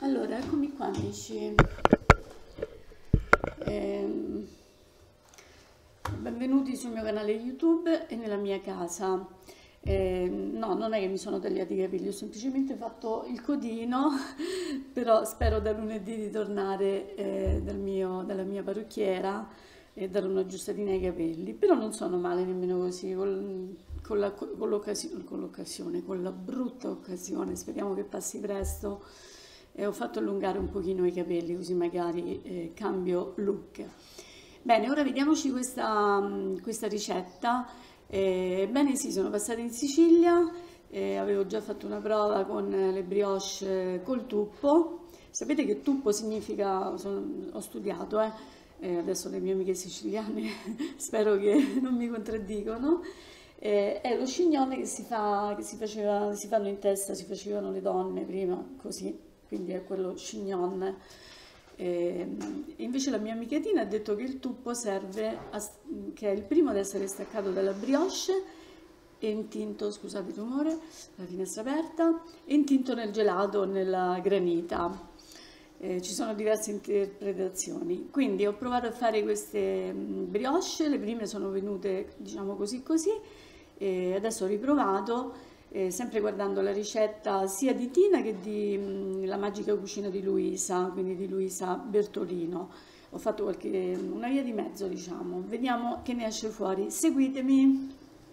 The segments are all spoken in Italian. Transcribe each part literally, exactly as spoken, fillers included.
Allora, eccomi qua amici. Ehm, benvenuti sul mio canale YouTube e nella mia casa. Ehm, no, non è che mi sono tagliati i capelli, ho semplicemente fatto il codino, però spero da lunedì di tornare eh, dal mio- dalla mia parrucchiera e dare un'aggiustatina ai capelli. Però non sono male nemmeno così, col- con la- con l'occasio- con l'occasione, con la brutta occasione, speriamo che passi presto. E ho fatto allungare un pochino i capelli così magari eh, cambio look. Bene, ora vediamoci questa, mm, questa ricetta. Eh, Ebbene sì, sono passata in Sicilia, eh, avevo già fatto una prova con le brioche eh, col tuppo. Sapete che tuppo significa, sono- ho studiato, eh, eh, adesso le mie amiche siciliane spero che non mi contraddicono. Eh, è lo scignone che si fa, che si faceva, si fanno in testa, si facevano le donne prima, così, quindi è quello chignon. E, invece la mia amica Tina ha detto che il tuppo serve, a- che è il primo ad essere staccato dalla brioche e intinto, scusate il rumore, la finestra aperta, e intinto nel gelato o nella granita. Eh, ci sono diverse interpretazioni, quindi ho provato a fare queste mm, brioche, le prime sono venute diciamo così così, e adesso ho riprovato, eh, sempre guardando la ricetta sia di Tina che di mm, La magica cucina di Luisa, quindi di Luisa Bertolino. Ho fatto qualche, una via di mezzo, diciamo. Vediamo che ne esce fuori. Seguitemi.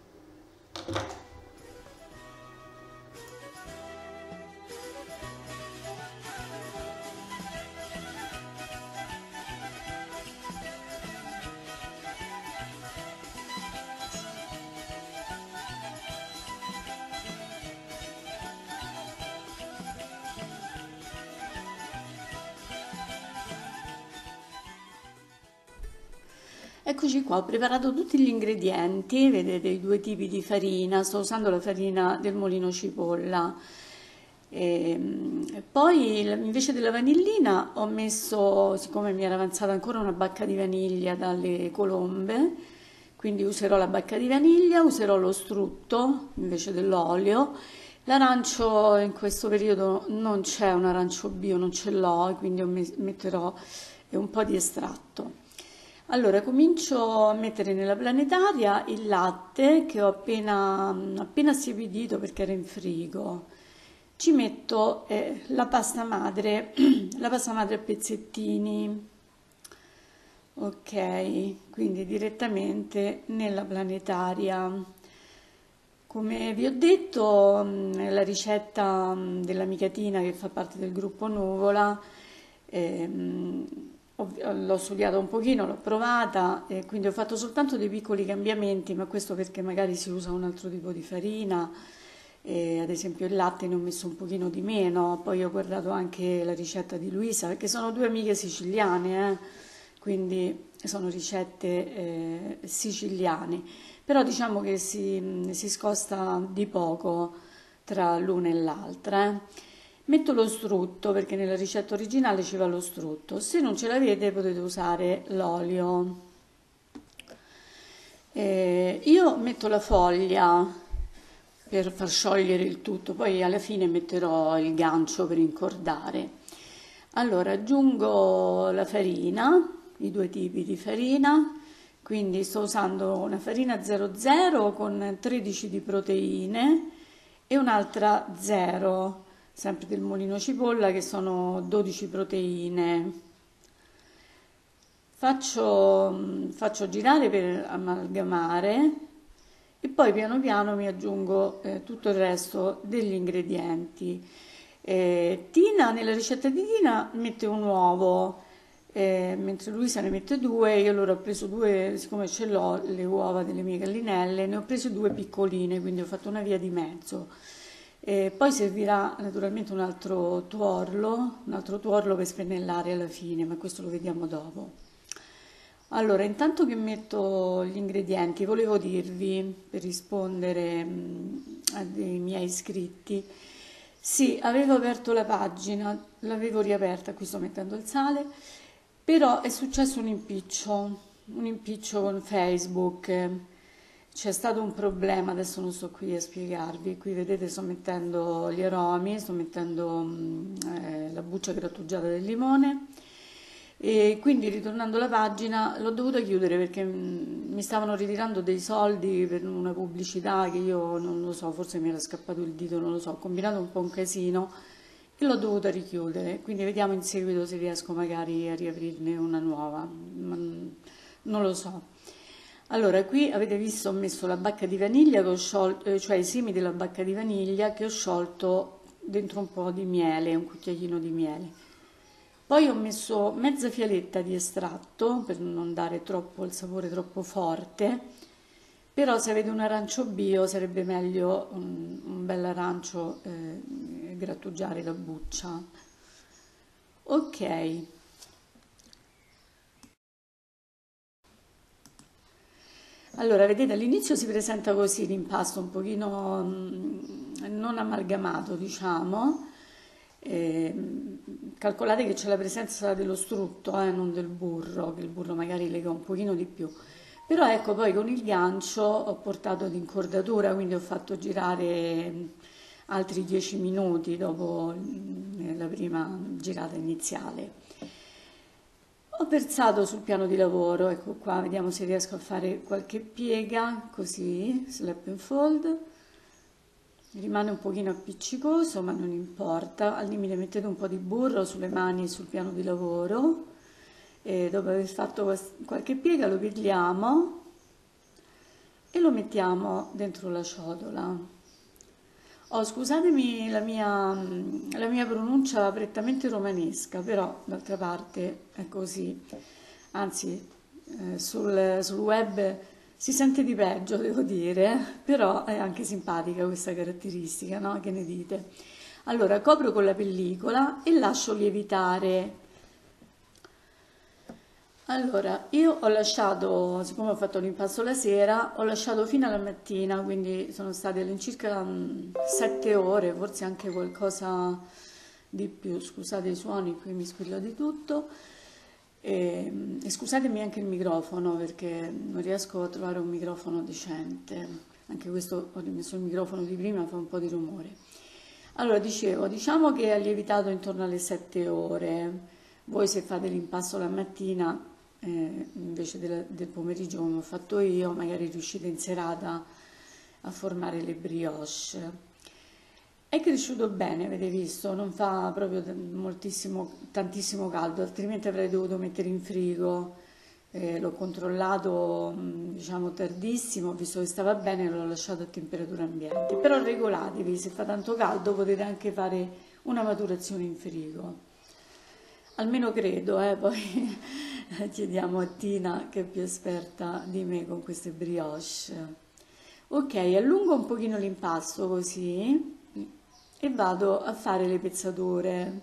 Eccoci qua, ho preparato tutti gli ingredienti, vedete i due tipi di farina, sto usando la farina del Molino Cipolla. E, poi invece della vanillina ho messo, siccome mi era avanzata ancora una bacca di vaniglia dalle colombe, quindi userò la bacca di vaniglia, userò lo strutto invece dell'olio. L'arancio in questo periodo non c'è un arancio bio, non ce l'ho, quindi io me- metterò un po' di estratto. Allora, comincio a mettere nella planetaria il latte che ho appena, appena siepidito perché era in frigo. Ci metto eh, la pasta madre, la pasta madre a pezzettini. Ok, quindi direttamente nella planetaria. Come vi ho detto, mh, la ricetta mh, dell'amica Tina che fa parte del gruppo Nuvola, ehm, ho- l'ho studiata un pochino, l'ho provata e quindi ho fatto soltanto dei piccoli cambiamenti, ma questo perché magari si usa un altro tipo di farina, e ad esempio il latte ne ho messo un pochino di meno, poi ho guardato anche la ricetta di Luisa, perché sono due amiche siciliane, eh, quindi sono ricette eh, siciliane, però diciamo che si, si scosta di poco tra l'una e l'altra. eh. Metto lo strutto perché nella ricetta originale ci va lo strutto, se non ce l'avete potete usare l'olio. Eh, io metto la foglia per far sciogliere il tutto, poi alla fine metterò il gancio per incordare. Allora aggiungo la farina, i due tipi di farina, quindi sto usando una farina zero zero con tredici di proteine e un'altra zero, sempre del Molino Cipolla, che sono dodici proteine. Faccio, mm, faccio girare per amalgamare e poi piano piano mi aggiungo eh, tutto il resto degli ingredienti. Eh, Tina, nella ricetta di Tina mette un uovo, eh, mentre Luisa ne mette due. Io allora ho preso due, siccome ce l'ho le uova delle mie gallinelle, ne ho prese due piccoline, quindi ho fatto una via di mezzo. Eh, poi servirà naturalmente un altro tuorlo, un altro tuorlo per spennellare alla fine, ma questo lo vediamo dopo. Allora, intanto che metto gli ingredienti, volevo dirvi, per rispondere mh, a dei miei iscritti, sì, avevo aperto la pagina, l'avevo riaperta, qui sto mettendo il sale, però è successo un impiccio, un impiccio con Facebook. c'è stato un problema, adesso non sto qui a spiegarvi, qui vedete sto mettendo gli aromi, sto mettendo mm, eh, la buccia grattugiata del limone e quindi ritornando alla pagina l'ho dovuta chiudere perché mm, mi stavano ritirando dei soldi per una pubblicità che io non lo so, forse mi era scappato il dito, non lo so, ho combinato un po' un casino e l'ho dovuta richiudere, quindi vediamo in seguito se riesco magari a riaprirne una nuova, ma mm, non lo so. Allora, qui avete visto ho messo la bacca di vaniglia, che ho sciolto, eh, cioè i semi della bacca di vaniglia che ho sciolto dentro un po' di miele, un cucchiaino di miele. Poi ho messo mezza fialetta di estratto per non dare troppo il sapore troppo forte, però se avete un arancio bio sarebbe meglio un, un bel arancio eh, grattugiare la buccia. Ok. Allora, vedete, all'inizio si presenta così l'impasto, un pochino mm, non amalgamato, diciamo. Ehm, calcolate che c'è la presenza dello strutto, eh, non del burro, che il burro magari lega un pochino di più. Però ecco, poi con il gancio ho portato ad incordatura, quindi ho fatto girare mm, altri dieci minuti dopo mm, la prima girata iniziale. Ho versato sul piano di lavoro, ecco qua, vediamo se riesco a fare qualche piega, così, slap and fold. Rimane un pochino appiccicoso, ma non importa. Al limite mettete un po' di burro sulle mani e sul piano di lavoro. E dopo aver fatto qualche piega lo pigliamo e lo mettiamo dentro la ciotola. Oh, scusatemi la mia, la mia pronuncia prettamente romanesca, però d'altra parte è così. Anzi, eh, sul, sul web si sente di peggio, devo dire, però è anche simpatica questa caratteristica, no? Che ne dite? Allora, copro con la pellicola e lascio lievitare. Allora, io ho lasciato, siccome ho fatto l'impasto la sera, ho lasciato fino alla mattina, quindi sono state all'incirca sette ore, forse anche qualcosa di più. Scusate i suoni, qui mi squillo di tutto. E, e scusatemi anche il microfono perché non riesco a trovare un microfono decente. Anche questo, ho rimesso il microfono di prima, fa un po' di rumore. Allora, dicevo, diciamo che ha lievitato intorno alle sette ore. Voi se fate l'impasto la mattina, eh, invece del, del pomeriggio come ho fatto io, magari riuscite in serata a formare le brioche. È cresciuto bene, avete visto, non fa proprio moltissimo, tantissimo caldo, altrimenti avrei dovuto mettere in frigo. Eh, l'ho controllato, mh, diciamo, tardissimo, ho visto che stava bene, l'ho lasciato a temperatura ambiente. Però regolatevi, se fa tanto caldo potete anche fare una maturazione in frigo. Almeno credo, eh, poi chiediamo a Tina che è più esperta di me con queste brioche. Ok, allungo un pochino l'impasto così e vado a fare le pezzature.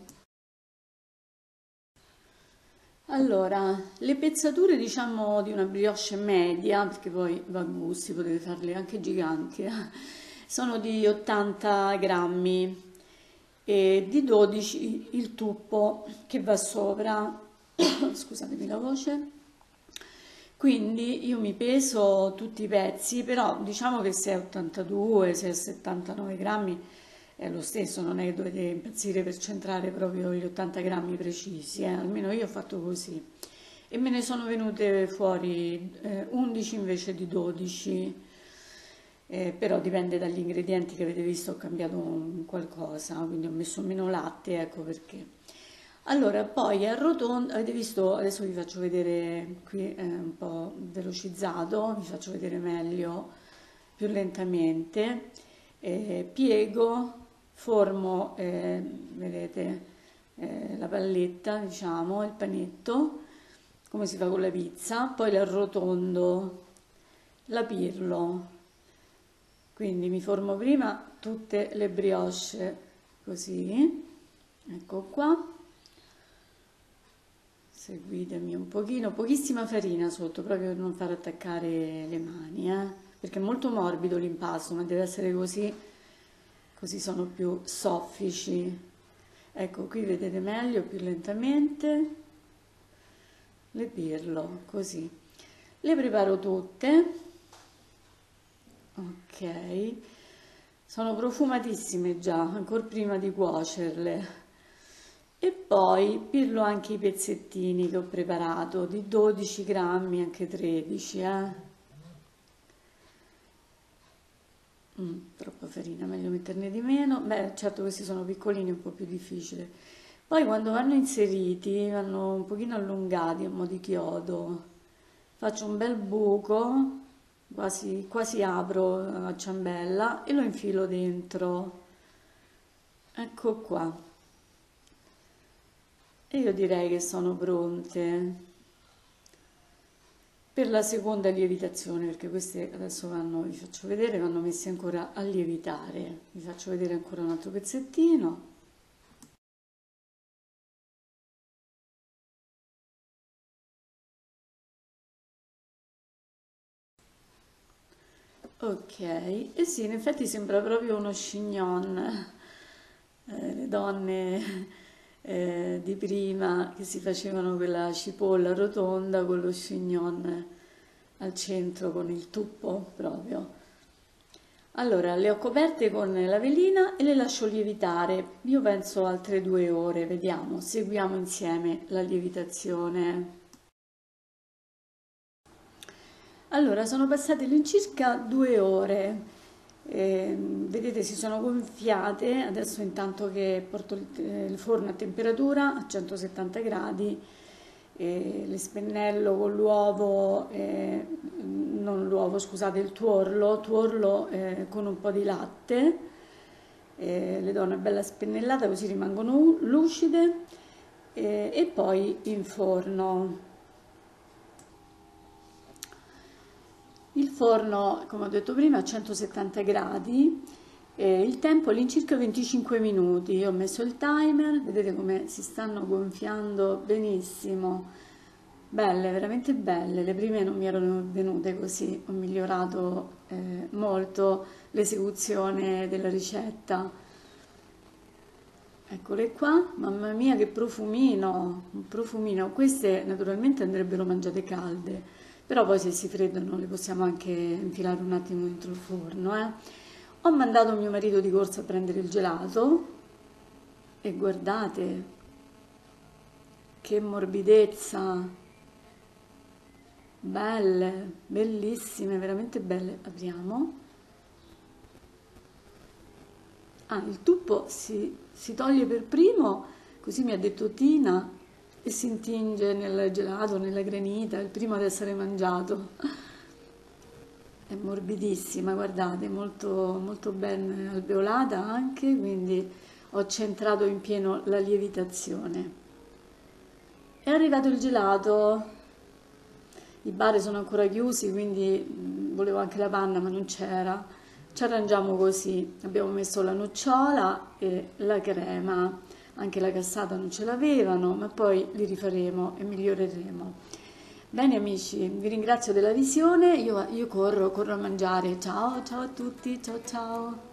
Allora, le pezzature diciamo di una brioche media, perché poi va a gusti, potete farle anche giganti, eh, sono di ottanta grammi e di dodici il tuppo che va sopra, scusatemi la voce. Quindi io mi peso tutti i pezzi, però diciamo che se è ottantadue, se è settantanove grammi è lo stesso, non è che dovete impazzire per centrare proprio gli ottanta grammi precisi, eh, almeno io ho fatto così. E me ne sono venute fuori eh, undici invece di dodici, eh, però dipende dagli ingredienti che avete visto, ho cambiato un qualcosa, quindi ho messo meno latte, ecco perché. Allora, poi arrotondo, avete visto, adesso vi faccio vedere, qui è un po' velocizzato, vi faccio vedere meglio, più lentamente, eh, piego, formo, eh, vedete, eh, la palletta, diciamo, il panetto, come si fa con la pizza, poi l'arrotondo, la pirlo, quindi mi formo prima tutte le brioche così, ecco qua. Seguitemi un pochino, pochissima farina sotto, proprio per non far attaccare le mani, eh? Perché è molto morbido l'impasto, ma deve essere così, così sono più soffici. Ecco, qui vedete meglio, più lentamente, le pirlo, così. Le preparo tutte, Ok, sono profumatissime già, ancora prima di cuocerle. E poi pirlo anche i pezzettini che ho preparato, di dodici grammi, anche tredici, eh. Mm, troppa farina, meglio metterne di meno. Beh, certo questi sono piccolini, è un po' più difficile. Poi quando vanno inseriti, vanno un pochino allungati a mo' di chiodo. Faccio un bel buco, quasi, quasi apro a ciambella e lo infilo dentro. Ecco qua. E io direi che sono pronte per la seconda lievitazione, perché queste adesso vanno, vi faccio vedere, vanno messe ancora a lievitare. Vi faccio vedere ancora un altro pezzettino. Ok, e sì, in effetti sembra proprio uno chignon. Eh, le donne eh, di prima che si facevano quella cipolla rotonda con lo chignon al centro, con il tuppo proprio. Allora, le ho coperte con la velina e le lascio lievitare. Io penso altre due ore, vediamo, seguiamo insieme la lievitazione. Allora, sono passate all'incirca due ore. Eh, vedete, si sono gonfiate. Adesso, intanto che porto il, eh, il forno a temperatura a centosettanta gradi, eh, le spennello con l'uovo, eh, non l'uovo, scusate, il tuorlo, tuorlo eh, con un po' di latte. Eh, le do una bella spennellata così rimangono lucide, eh, e poi in forno. Il forno, come ho detto prima, a centosettanta gradi, eh, il tempo è all'incirca venticinque minuti. Io ho messo il timer, vedete come si stanno gonfiando benissimo. Belle, veramente belle. Le prime non mi erano venute così, ho migliorato eh, molto l'esecuzione della ricetta. Eccole qua, mamma mia che profumino, un profumino. Queste naturalmente andrebbero mangiate calde, però poi se si freddano le possiamo anche infilare un attimo dentro il forno, eh. Ho mandato mio marito di corsa a prendere il gelato e guardate che morbidezza, belle, bellissime, veramente belle. Apriamo. Ah, il tuppo si, si toglie per primo, così mi ha detto Tina, e si intinge nel gelato, nella granita, è il primo ad essere mangiato. È morbidissima, guardate, molto, molto ben alveolata anche, quindi ho centrato in pieno la lievitazione. È arrivato il gelato, i bar sono ancora chiusi, quindi mh, volevo anche la panna, ma non c'era. Ci arrangiamo così, abbiamo messo la nocciola e la crema, anche la cassata non ce l'avevano, ma poi li rifaremo e miglioreremo. Bene amici, vi ringrazio della visione, io, io corro, corro a mangiare. Ciao, ciao a tutti, ciao ciao.